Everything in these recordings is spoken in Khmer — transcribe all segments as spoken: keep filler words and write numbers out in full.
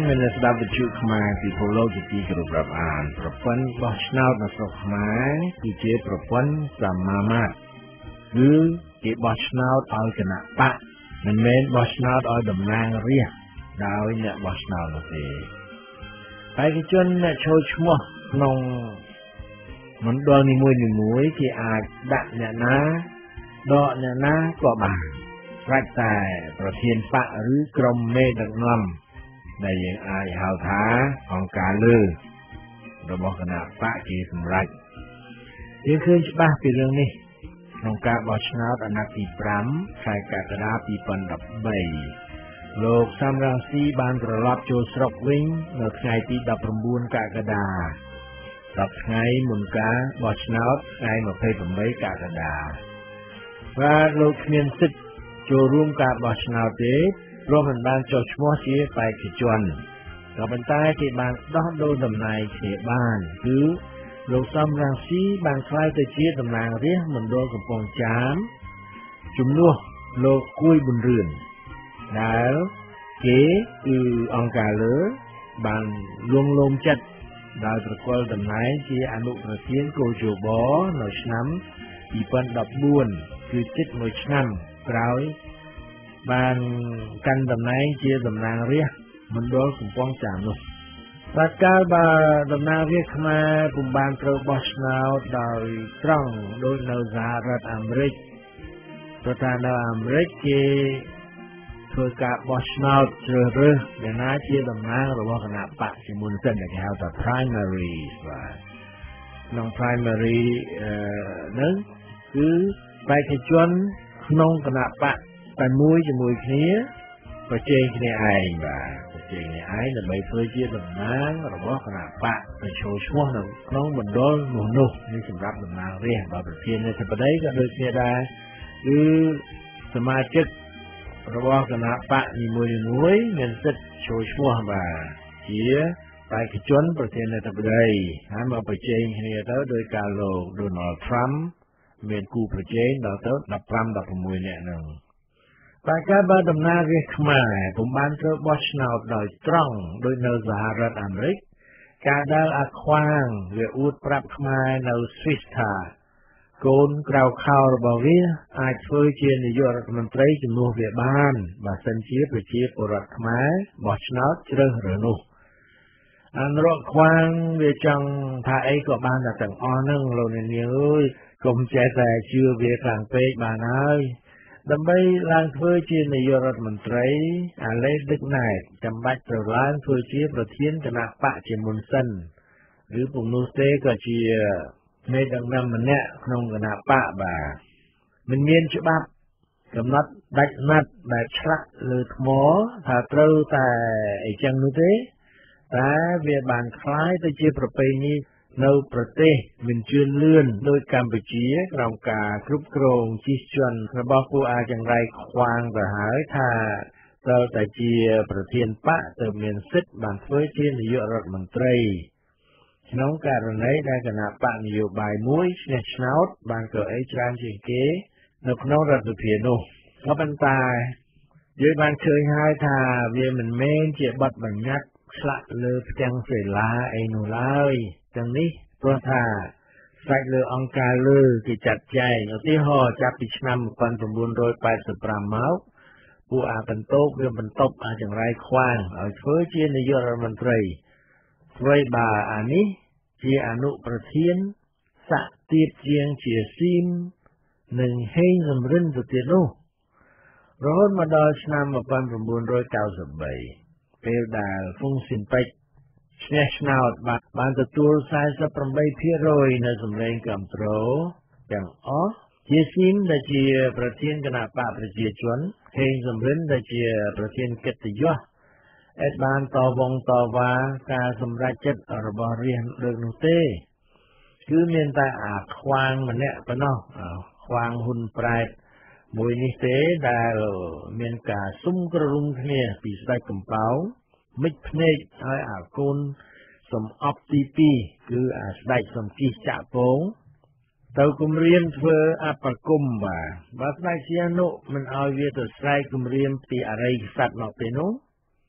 មានស្ដាប់វិទ្យុខ្មែរពីពលលោកជាទីគោរពរាប់អានប្រព័ន្ធបោះឆ្នោតនៅស្រុកខ្មែរគឺជាប្រព័ន្ធសមាមាត្រគឺគេបោះឆ្នោតឲ្យគណៈបកមិនមែនបោះឆ្នោតឲ្យតំណាងរាស្ត្រដោយអ្នកបោះឆ្នោតនោះទេបេក្ខជនអ្នកចូលឈ្មោះក្នុងមណ្ឌលនីមួយៗគេអាចដាក់អ្នកណាដកអ្នកណាក៏បានស្រេចតែប្រធានបកឬក្រុមមេដឹកនាំដែលយើងអាចហៅថាអង្គការលើរបស់គណៈបកគេសម្រេចយើងឃើញច្បាស់ពីរឿងនេះក្នុងការបោះឆ្នោតអាណត្តិទីប្រាំខែកក្កដាពីរពាន់ដប់បីលោកសំរងស៊ីបានត្រឡប់ចូលស្រុកវិញនៅថ្ងៃទីដប់ប្រាំបួនកក្កដាដប់ថ្ងៃមុនការបោះឆ្នោតថ្ងៃម្ភៃប្រាំបីកក្កដាបាទលោកគ្មានសិទ្ធិចូលរួមការបោះឆ្នោតទេព្រោះមិនបានចុះឈ្មោះជាបេក្ខជនក៏ប៉ុន្តែគេបានដោះដូរតំណែងគ្នាបានគឺលោកសំរងស៊ីបានក្លាយទៅជាតំណាងរាស្ត្រមណ្ឌលកំពង់ចាមជំនួសលោកគួយប៊ុនរឿនដែលគេគឺអង្គការលើបានលួងលោមចិត្តដោយប្រគល់តំណែងជាអនុប្រធានគោជបនៅឆ្នាំពីរពាន់ដប់បួនគឺជិតមួយឆ្នាំក្រោយបានកាន់តំណែងជាតំណាងរាស្ត្រមណ្ឌលកំពង់ចាមនោះបាទកាលបើតំណាងរាស្ត្រខ្មែរពុំបានត្រូវបោះឆ្នោតដោយត្រង់ដោយនៅសហរដ្ឋអាមេរិកព្រោះថានៅអាមេរិកគេធ្វើការបោះឆ្នោតជ្រើសរើសអ្នកណាជាតំណាងរបស់គណៈបកជាមុនសិនដែលគេហៅថា primary បាទក្នុង primary ហ្នឹងគឺបេក្ខជនក្នុងគណៈបកតែមួយជាមួយគ្នាប្រជែងគ្នាឯងបាទប្រជែងគ្នាឯងដើម្បីធ្វើជាតំណាងរបស់គណៈបកទៅចូលឈ្មោះនៅក្នុងមណ្ឌលនោះនោះនេះសម្រាប់តំណាងរាស្ត្របាទប្រធានាធិបតីក៏ដូចគ្នាដែរគឺសមាជិករបស់គណៈបកនីមួយៗមានសិទ្ធិចូលឈ្មោះបាទជាបេក្ខជនប្រធានាធិបតីហើយមកប្រជែងគ្នាទៅដោយការលោក Donald Trump មានគូប្រជែងដល់ទៅដប់ប្រាំ ដប់ប្រាំមួយនាក់ហ្នឹងតែកាលបើតំណាងរាស្ត្រខ្មែរពុំបានត្រូវបោះឆ្នោតដោយត្រង់ដោយនៅសហរដ្ឋអាមេរិកការដែលអាខ្វាងវាអួតប្រាប់ខ្មែរនៅ Swiss ថាកូនក្រៅខោរបស់វាអាចធ្វើជានាយករដ្ឋមន្ត្រីជំនួសវាបានបើសិនជាប្រជាពលរដ្ឋខ្មែរបោះឆ្នោតជ្រើសរើសនោះអនុរដ្ឋខ្វាងវាចង់ថាអីក៏បានតែទាំងអស់ហ្នឹងលោកនាងអើយកុំចេះតែជឿវាខ្លាំងពេកបានហើយដើម្បីឡើងធ្វើជានាយករដ្ឋមន្ត្រីអាឡេដឹកណែតចាំបាច់ត្រូវឡើងធ្វើជាប្រធានគណៈបកជាមុនសិនឬពុំនោះទេក៏ជាមេដឹកនាំម្នាក់ក្នុងគណៈបកបាទមិនមានច្បាប់កំណត់ដាច់ណាត់ដែលឆ្លាក់លើថ្មថាត្រូវតែអីចឹងនោះទេតែវាបានคล้ายទៅជាប្រពៃណីនៅប្រទេសមិនជឿនលឿនដោយកម្ពុជាក្នុងការគ្រប់គ្រងជិះជាន់របស់ពួកអាចង្រៃខ្វាងទៅហើយថាត្រូវតែជាប្រធានបកទៅមានសិទ្ធិបានធ្វើជានាយករដ្ឋមន្ត្រីក្នុងករណីដែលគណៈបកនយោបាយមួយឈ្នះឆ្នោតបានកៅអីច្រើនជាងគេនៅក្នុងរដ្ឋសភានោះក៏ប៉ុន្តែយើងបានឃើញហើយថាវាមិនមែនជាបទបញ្ញត្តិឆ្លាក់លើផ្ទាំងសិលាអីនោះឡើយទាំងនេះព្រោះថាស្ដេចលើអង្គការលើគេចាត់ចែងឧទាហរណ៍ចាប់ពីឆ្នាំmột nghìn chín trăm tám mươi lămមកពួកអាកន្តោបវាបន្ទប់អាចង្រៃខ្វាងឲ្យធ្វើជានាយករដ្ឋមន្ត្រីអ្វីបើអានេះជាអនុប្រធានសាក់ទៀតជាងជាស៊ីមនិងហេងសំរិនទៅទៀតនោះរហូតមកដល់ឆ្នាំmột nghìn chín trăm chín mươi baពេលដែលហ្វុងស៊ិនប៉ិចឈ្នះឆ្នោតបានបានទទួល สี่สิบแปดភាគរយ នៅសម្លេងគាំទ្រទាំងអស់ជាស៊ីមដែលជាប្រធានគណៈបកប្រជាជនហេងសំរិនដែលជាប្រធានកិត្តិយសអត់បានតវងតវ៉ាការសម្រេចចិត្តរបស់រាស្ត្រលើកនោះទេគឺមានតែអាខ្វាងម្នាក់ប៉ុណ្ណោះខ្វាងហ៊ុនប្រែតមួយនេះទេដែលមានការសុំក្ររុំគ្នាពីស្ដេចកំពៅមិចភ្នែកហើយអាកូនសំអប់ទីពីរគឺអាស្ដេចសំគិះចាក់ពងទៅគម្រាមធ្វើអបគមបាទបើស្ដេចជាអនុមិនឲ្យវាទៅស្រែកគម្រាមពីអរិយក្សត្រមកទេនោះ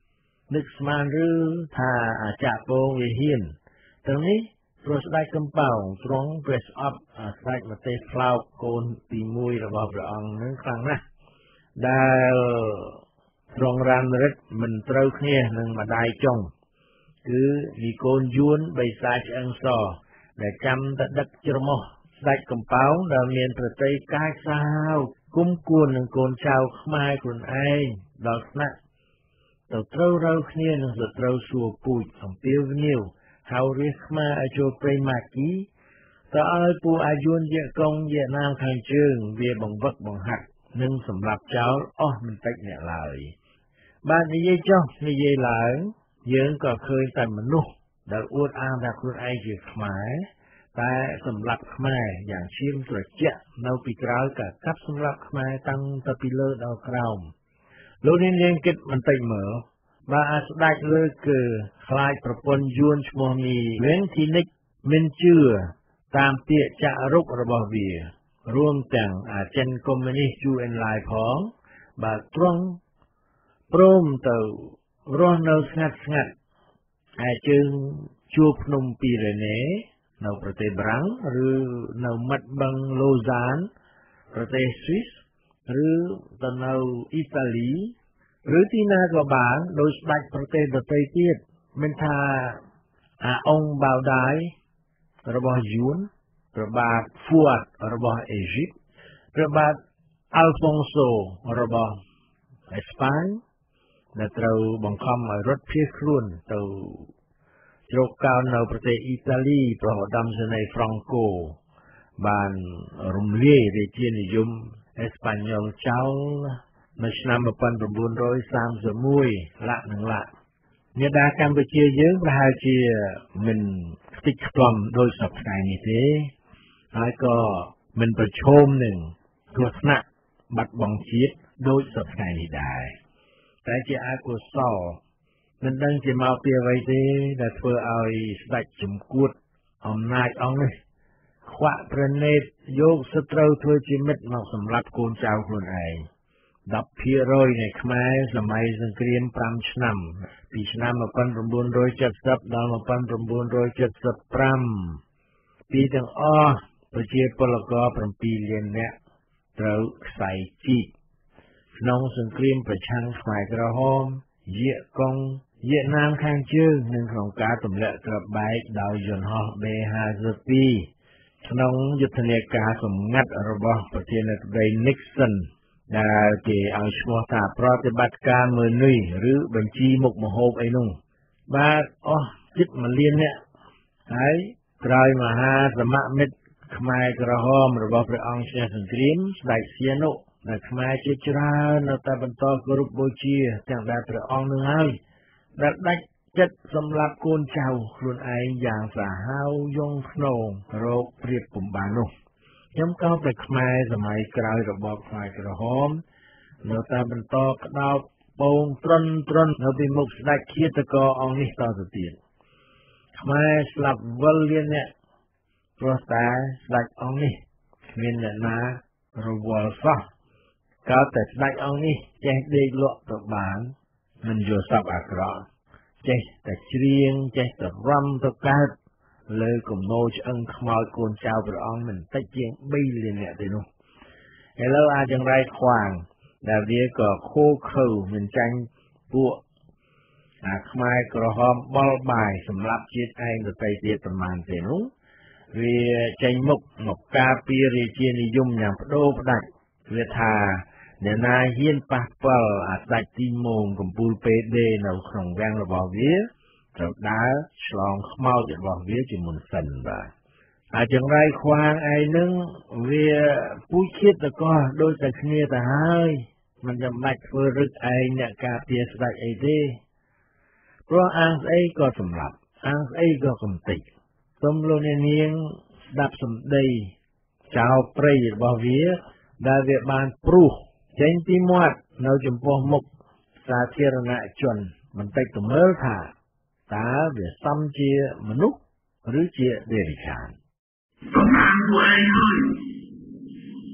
នឹកស្មានឬថាអាចពងវិហានទាំងនេះព្រោះស្ដេចកំប៉ោងទ្រង់ព្រះស្អប់ស្ដេចមទេសផ្លោកកូនទីមួយរបស់ព្រះអង្គនឹងខ្លាំងណាស់ដែលទ្រង់រានរិទ្ធមិនត្រូវគ្នានឹងម្ដាយចុងគឺមីកូនយួនបិសាចឆ្អឹងសដែលចាំតែដឹកច្រមុះស្ដេចកំប៉ោងដែលមានប្រតិកាយសាវគុំគួននឹងកូនចៅខ្មែរខ្លួនឯងដល់ថ្នាក់ទៅត្រូវរើគ្នានឹងសត្រូវសួរពូជអំពាវនាវហៅរាជខ្មែរឲ្យចូលព្រៃម៉ាគីទៅឲ្យពួកអាយួនជាកុងវៀតណាមខាងជើងវាបង្វឹកបង្ហាត់និងសម្រាប់ចោលអស់មិនតិចអ្នកឡើយបាទនិយាយចុះនិយាយឡើងយើងក៏ឃើញតែមនុស្សដែលអួតអាងថាខ្លួនឯងជាខ្មែរតែសម្រាប់ខ្មែរយ៉ាងឈាមត្រជាក់នៅពីក្រោយក៏កាប់សម្រាប់ខ្មែរតាំងទៅពីលើដល់ក្រោមលោកនាងគិតបន្តិចមើលបើអាចស្ដេចលើគឺខ្លាចប្រពន្ធយួនឈ្មោះមីវិញទីនិចមិនជឿតាមពាក្យចាក់រុករបស់វារួមទាំងអាចិនកុម្មុយនីសយូអេនឡាយផងបើត្រង់ព្រមទៅរស់នៅស្ងាត់ស្ងាត់ហើយជើងជួរភ្នំពីរ៉េណេនៅប្រទេសបារាំងឬនៅមាត់បឹងឡូហ្សានប្រទេសស្វីសឬទៅនៅអ៊ីតាលីឬទីណាក៏បានដោយស្ដេចប្រទេសដទៃទៀតមិនថាអាអង្គបាវដាយរបស់យួនព្រះបាទហ្វូអាតរបស់អេស៊ីបព្រះបាទអាល់ហ្វុងសូរបស់អេស្ប៉ាញដែលត្រូវបង្ខំឲ្យរត់ភៀសខ្លួនទៅជ្រកកោននៅប្រទេសអ៊ីតាលីប្រឧត្តមសេនីយ៍ហ្វ្រង់កូបានរំលាយរាជានិយមអេស្ប៉ាញ៉ុលចោលនៅឆ្នាំmột nghìn chín trăm ba mươi mốtលាក់នឹងលាក់មេដាកម្ពុជាយើងប្រហែលជាមិនខ្ទេចខ្ទាំដោយសពថ្ងៃនេះទេហើយក៏មិនប្រឈមនឹងគ្រោះថ្នាក់បាត់បង់ជាតិដោយសពថ្ងៃនេះដែរតែជាអកុសលមិនដឹងជាមកពីអ្វីទេដែលធ្វើឲ្យស្ដេចជំគួតអំណាចអង្គនេះខ្វាក់ប្រណេតយកសត្រូវធ្វើជាមិត្តមកសម្លាប់កូនចៅខ្លួនឯងដប់ភាគរយនៃខ្មែរសម័យសង្គ្រាមប្រាំឆ្នាំពីឆ្នាំmột nghìn chín trăm bảy mươiដល់một nghìn chín trăm bảy mươi lămពីទាំងអស់ប្រជាពលករbảyលាននាក់ត្រូវខ្សែជីកក្នុងសង្គ្រាមប្រឆាំងខ្មែរក្រហមយៀកុងវៀតណាមខាងជើងនិងក្នុងការទម្លាក់គ្រាប់បែកដោយយន្តហោះ B ห้าสิบสองក្នុងយុទ្ធនាការសម្ងាត់របស់ប្រធានាធិបតី Nixon ដែលគេឲ្យឈ្មោះថាប្រតិបត្តិការមើលនុយឬបញ្ជីមុខម្ហូបអីនោះបាទអស់ជិតមួយលាននាក់ហើយក្រោយមហាសមមិត្តខ្មែរក្រហមរបស់ព្រះអង្គឈ្នះសង្គ្រាមស្ដេចសៀនុដែលខ្មែរជាច្រើននៅតែបន្តគោរពបូជាទាំងដែលព្រះអង្គនឹងហើយដែលដាច់ចិត្តសម្លាប់កូនចៅខ្លួនឯងយ៉ាងសាហាវយង់ខ្នងរោគព្រៀបពំបាននោះខ្ញុំកោតតែខ្មែរសម័យក្រោយរបបខ្មែរក្រហមនៅតែបន្តក្តោបពងត្រន់ត្រន់នៅពីមុខស្ដេចឃាតករអង្គនេះតទៅទៀតខ្មែរស្លាប់វិលលានអ្នកព្រោះតែស្ដេចអង្គនេះគ្មានអ្នកណារវល់សោះកោតតែស្ដេចអង្គនេះចេះដេកលក់ទៅបានមិនយល់សប្តិអាក្រក់ចេះតែច្រៀងចេះតែរំទៅកើតលើគំនោឆ្អឹងខ្មោចកូនចៅព្រះអង្គមិនតិចជាងបីលាននាក់ទេនោះឥឡូវអាចង្រៃខ្វាងដែលវាក៏ខូខើមិនចាញ់ពួកអាខ្មែរក្រហមបលបាយសម្រាប់ជាតិឯងទៅទៀតប្រមាណទេនោះវាចេញមុខមកការពាររាជានិយមយ៉ាងបដូរផ្ដាច់វាថាអ្នកណាហ៊ានប៉ះពាល់អាស្ដេចទីមងកំពូលពេដេនៅក្នុងវាំងរបស់វាត្រូវដើរឆ្លងខ្មោចរបស់វាជាមុនសិនបាទអាចង្រៃខ្វាងឯនឹងវាពូជឃាតកោដូចតែគ្នាទៅហើយមិនចាំបាច់ធ្វើរឹកឯងអ្នកការពារស្ដេចអីទេព្រោះអាងស្អីក៏សម្លាប់អាងស្អីក៏កំទេចសូមលោកអ្នកនាងស្ដាប់សម្ដីចោលព្រៃរបស់វាដែលវាបានព្រុសចេញពីមាត់នៅចំពោះមុខសាធារណជនបន្តិចទៅមើលថាតើវាសមជាមនុស្សឬជាដេរិឆានប្រមាណពួកឯងហើយ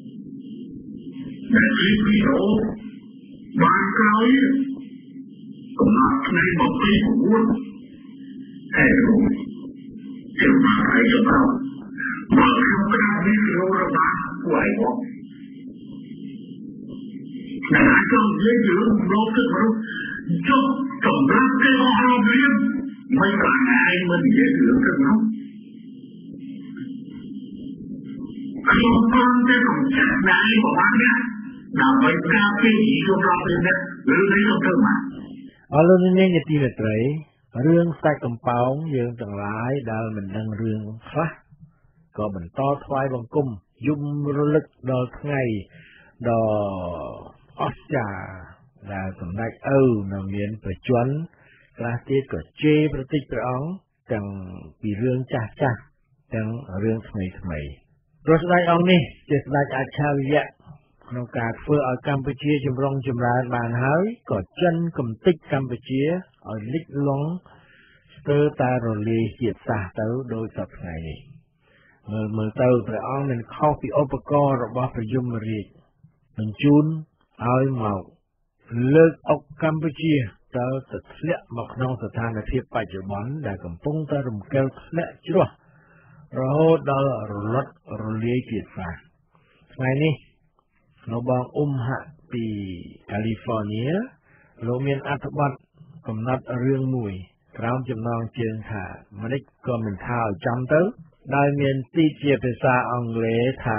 ដែលជាវីដេអូបានក្រោយកំណត់ថ្ងៃមកពី៩តែរួមជាមកឲ្យសម្រាប់មកក្នុងក្តារវីដេអូរបស់ពួកឯងមកតែចង់និយាយរឿងលោកទឹកមនុស្សចុះសម្រាប់គេអស់រំលៀមមិនបានឯងមិននិយាយរឿងទឹកនោះខ្ញុំបានតែក្នុងចិត្តណៃរបស់នេះដើម្បីការពារជីវិតរបស់អ្នកឬនេះទៅមកអរលោកនាងជាទីមេត្រីរឿងសាច់កំប៉ោងយើងទាំងឡាយដែលមិនដឹងរឿងខ្លះក៏បន្តថ្វាយបង្គំយំរលឹកដល់ថ្ងៃដ៏អស្ចារ្យដែលសម្ដេចឪនៅមានប្រជញ្ញខ្លះទៀតក៏ជេរប្រតិចព្រះអង្គទាំងពីរឿងចាស់ចាស់ទាំងរឿងថ្មីថ្មីព្រោះស្ដេចអង្គនេះជាស្ដេចអច្ឆរិយៈក្នុងការធ្វើឲ្យកម្ពុជាចម្រុងចម្រើនបានហើយក៏ចិនកំទេចកម្ពុជាឲ្យលិចលង់ស្ទើរតែរលាយជាតិសាសន៍ទៅដោយសពថ្ងៃនេះមើលមើលទៅព្រះអង្គមិនខុសពីឧបករណ៍របស់ព្រះយមរាជបញ្ជូនឲ្យមកលើកអុកកម្ពុជាទៅទៅធ្លាក់មកក្នុងស្ថានភាពបច្ចុប្បន្នដែលកំពុងតែរំកិលធ្លាក់ជ្រោះរហូតដល់រលត់រលាយជាតិសាសន៍ថ្ងៃនេះនៅបងអ៊ុំហាក់ពីកាលីហ្វ័រញ៉ាលោកមានអត្ថបទកំណត់រឿងមួយក្រោមចំណងជើងថាម្ដេចក៏មិនថាឲ្យចំទៅដោយមានទីជាភាសាអង់គ្លេសថា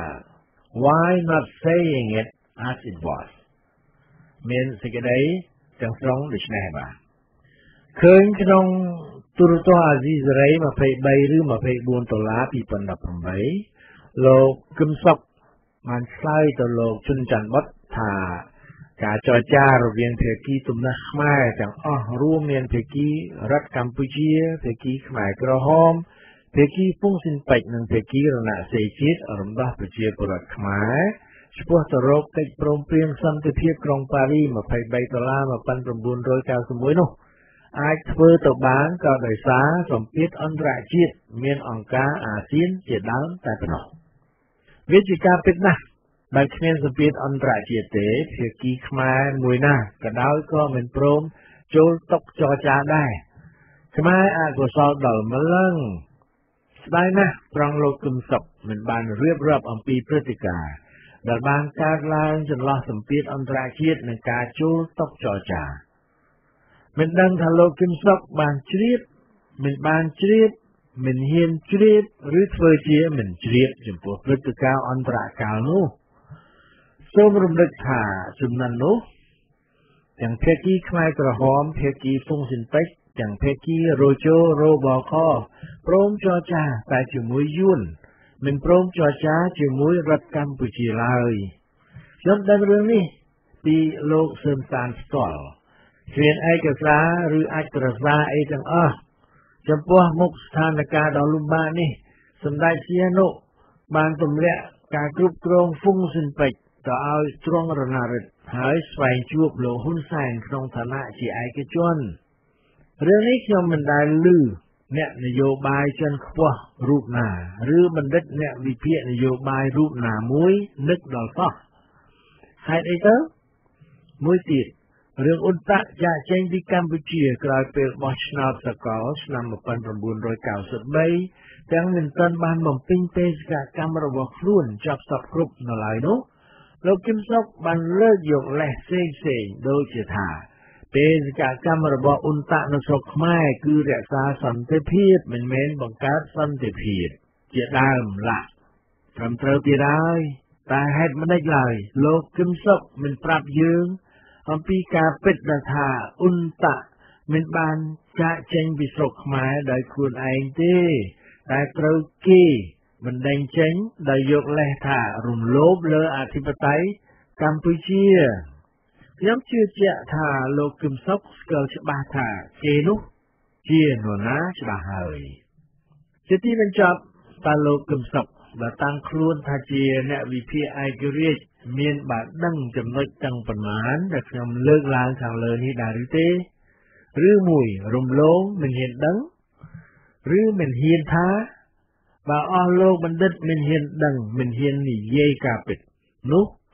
why not saying it as it was មានសេចក្តីទាំងស្រុងដូចនេះបាទឃើញក្នុងទូរទស្សន៍អាស៊ីសេរីยี่สิบสามឬยี่สิบสี่ដុល្លារยี่สิบสิบแปดលោកគឹមសុខបានឆ្លើយទៅលោកជុនច័ន្ទបុត្រថាការចរចារវាងភាគីទំនើបខ្មែរទាំងអស់រួមមានភាគីរដ្ឋកម្ពុជាភាគីខ្មែរក្រហមភាគីហ្វុងស៊ិនប៉ិចនិងភាគីរណសិរ្សជាតិរំដោះប្រជាពលរដ្ឋខ្មែរឆ្ពោះទៅរកកិច្ចព្រមព្រៀងសន្តិភាពក្រុងប៉ារីសยี่สิบสามដុល្លារmột nghìn chín trăm chín mươi mốtនោះអាចធ្វើទៅបានក៏ដោយសារសម្ពាធអន្តរជាតិមានអង្គការអាស៊ានជាដើមតែប៉ុណ្ណោះវាជាការពិតណាស់បើគ្មានសម្ពាធអន្តរជាតិទេភាគីខ្មែរមួយណាក៏ដោយក៏មិនព្រមចូលតុចរចាដែរខ្មែរអកុសលដល់ម្លឹងស្ដាយណាស់ត្រង់លោកគឹមសុខមិនបានរៀបរាប់អំពីព្រឹត្តិការណ៍ដែលបានកើតឡើងចន្លោះសម្ពាធអន្តរជាតិនិងការចូលតុចរចាមិនដឹងថាលោកគឹមសុខបានជ្រាបមិនបានជ្រាបមិនហ៊ានជ្រាបឬធ្វើជាមិនជ្រាបចំពោះព្រឹត្តិការណ៍អន្តរកាលនោះសូមរំលឹកថាជំនាន់នោះទាំងភាគីខ្មែរក្រហមភាគីហ្វុងស៊ិនប៉ិចទាំងភាគីរ៉ូជូរ៉ូបខព្រមចរចាតែជាមួយយួនមិនព្រមចរចាជាមួយរដ្ឋកម្ពុជាឡើយខ្ញុំដឹងរឿងនេះពីលោកសឿមសានផ្ទាល់គ្មានឯកសារឬអក្សរសាស្ត្រអីទាំងអស់ចំពោះមុខស្ថានភាពដ៏លំបាកនេះសម្ដេចសៀនុបានទម្លាក់ការគ្រប់គ្រងហ្វុងស៊ិនប៉ិចទៅឲ្យទ្រង់រណារិទ្ធហើយស្វែងជួបលោកហ៊ុនសែនក្នុងឋានៈជាឯកជនរឿងនេះខ្ញុំមិនដែលឮអ្នកនយោបាយជាន់ខ្ពស់រូបណាឬបណ្ឌិតអ្នកវិភាគនយោបាយរូបណាមួយនឹកដល់សោះហេតុអីទៅមួយទៀតរឿងអ៊ុនតាក់ចាកចេញពីកម្ពុជាក្រោយពេលបោះឆ្នោតសកលឆ្នាំmột nghìn chín trăm chín mươi baទាំងមិនទាន់បានបំពេញបេសកកម្មរបស់ខ្លួនចប់សពគ្រប់នៅឡើយនោះលោកគឹមសុខបានលើកយកលេសផ្សេងៗដូចជាថាបេសកកម្មរបស់អ៊ុនតាក់នៅស្រុកខ្មែរគឺរក្សាសន្តិភាពមិនមែនបង្កើតសន្តិភាពជាដើមឡាក់ត្រឹមត្រូវទៀតហើយតែហេតុម៉េចឡើយលោកគឹមសុខមិនប្រាប់យើងអំពីការពិតដែលថាអ៊ុនតាក់មិនបានចាកចេញពីស្រុកខ្មែរដោយខ្លួនឯងទេតែត្រូវគេបណ្ដេញចេញដោយយកលេសថារំលោភលើអធិបតេយ្យកម្ពុជាខ្ញុំជឿជាក់ថាលោកគឹមសុខស្គាល់ច្បាស់ថាគេនោះជានរណាច្បាស់ហើយជាទីបញ្ចប់តើលោកគឹមសុខដែលតាំងខ្លួនថាជាអ្នកវិភាគឯករាជ្យមានបានដឹងចំណុចទាំងប៉ុន្មានដែលខ្ញុំលើកឡើងខាងលើនេះដែរឬទេឬមួយរំលងមិនហ៊ានដឹងឬមិនហ៊ានថាបើអស់លោកបណ្ឌិតមិនហ៊ានដឹងមិនហ៊ាននិយាយការពិតនោះ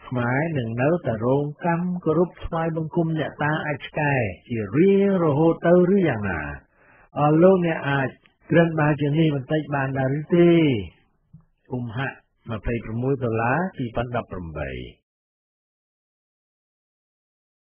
ខ្មែរនឹងនៅតែរងកម្មគោរពថ្វាយបង្គំអ្នកតាអាចឆ្កែជារៀងរហូតទៅឬយ៉ាងណាអរលោកអ្នកអាចក្រិនបានជាងនេះបន្តិចបានដែរឬទេអ៊ុំហាក់ ยี่สิบหก ដុល្លារ ยี่สิบสิบแปด